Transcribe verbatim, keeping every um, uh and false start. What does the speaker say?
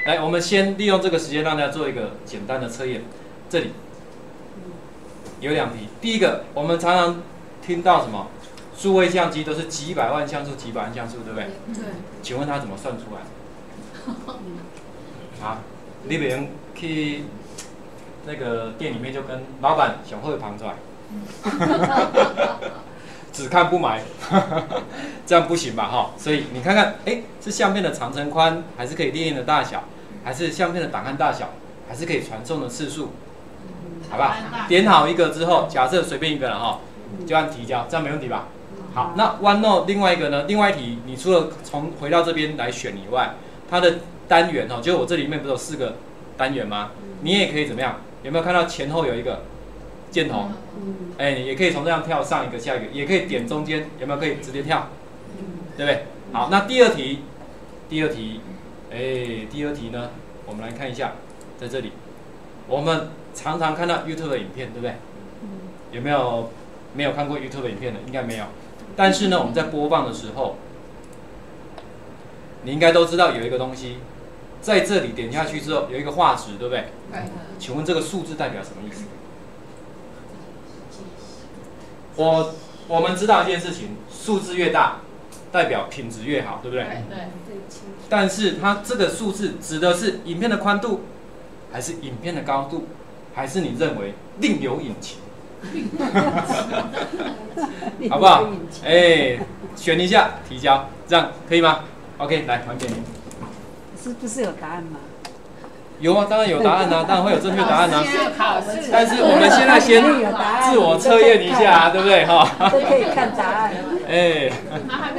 来，我们先利用这个时间让大家做一个简单的测验。这里有两题，第一个，我们常常听到什么？数位相机都是几百万像素、几百万像素，对不对？ 对。 请问它怎么算出来？啊，你不能去那个店里面就跟老板想会旁出来，只看不买，这样不行吧？哈，所以你看看，哎，是相片的长程宽，还是可以列印的大小，还是相片的档案大小，还是可以传送的次数？好不好？点好一个之后，假设随便一个了哈，就按提交，这样没问题吧？好，那 OneNote 另外一个呢？另外一题，你除了从回到这边来选以外，它的单元哈，就我这里面不是有四个单元吗？你也可以怎么样？有没有看到前后有一个箭头？哎，也可以从这样跳上一个下一个，也可以点中间，有没有可以直接跳？对不对？好，那第二题，第二题，哎，第二题呢？我们来看一下，在这里，我们常常看到 YouTube 的影片，对不对？有没有没有看过 YouTube 的影片的？应该没有。但是呢，我们在播放的时候，你应该都知道有一个东西，在这里点下去之后有一个画质，对不对？对。请问这个数字代表什么意思？我我们知道一件事情，数字越大，代表品质越好，对不对？对。但是它这个数字指的是影片的宽度，还是影片的高度，还是你认为另有隐情？好不好？哎，选一下提交，这样可以吗 ？OK， 来还给你。 是不是有答案吗？ 有啊，当然有答案啊，当然会有正确答案啊。但是我们现在先自我测验一下、啊，对不对？哈。 都可以看答案。 哎。